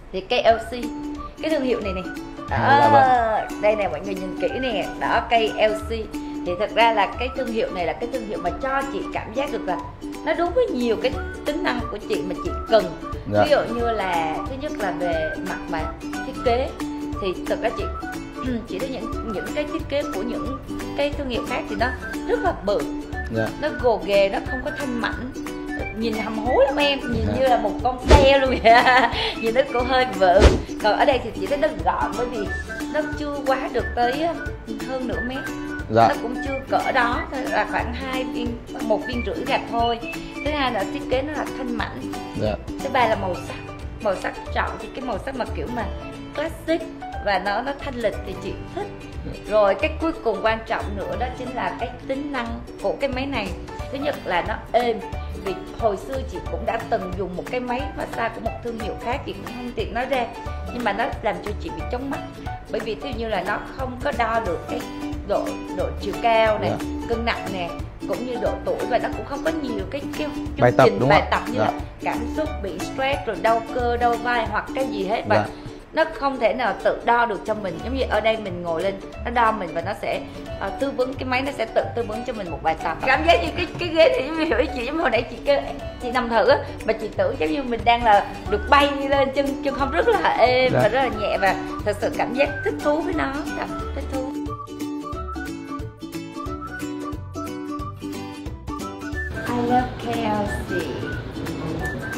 Thì cây LC, cái thương hiệu này nè đây nè, mọi người nhìn kỹ nè, đó cây LC. Thì thật ra là cái thương hiệu này là cái thương hiệu mà cho chị cảm giác được là nó đúng với nhiều cái tính năng của chị mà chị cần. Ví dụ như là thứ nhất là về mặt mà thiết kế thì thật ra chị thấy những cái thiết kế của những cái thương hiệu khác thì nó rất là bự, nó gồ ghề, nó không có thanh mảnh, nhìn hầm hố lắm em, nhìn như là một con xe luôn vậy. Nhìn nó cũng hơi vự. Còn ở đây thì chị thấy nó gọn, bởi vì nó chưa quá được tới hơn nửa mét. Nó cũng chưa cỡ đó, là khoảng 1,5 viên gạch thôi. Thứ hai là thiết kế nó là thanh mảnh. Thứ ba là màu sắc chọn thì cái màu sắc mà kiểu mà classic và nó thanh lịch thì chị thích. Rồi cái cuối cùng quan trọng nữa đó chính là cái tính năng của cái máy này. Thứ nhất là nó êm, vì hồi xưa chị cũng đã từng dùng một cái máy massage của một thương hiệu khác, chị cũng không tiện nói ra, nhưng mà nó làm cho chị bị chóng mặt, bởi vì ví như là nó không có đo được cái độ chiều cao này, cân nặng nè, cũng như độ tuổi, và nó cũng không có nhiều cái chương trình bài tập như là cảm xúc, bị stress, rồi đau cơ, đau vai hoặc cái gì hết. Và nó không thể nào tự đo được cho mình, giống như ở đây mình ngồi lên nó đo mình và nó sẽ tư vấn, cái máy nó sẽ tự tư vấn cho mình một bài tập. Cảm giác như cái ghế thì giống như hiểu ý chị, giống hồi nãy chị nằm thử á, mà chị tưởng giống như mình đang là được bay lên, chân không rất là êm và rất là nhẹ, và thật sự cảm giác thích thú với nó, thích thú. I love KLC.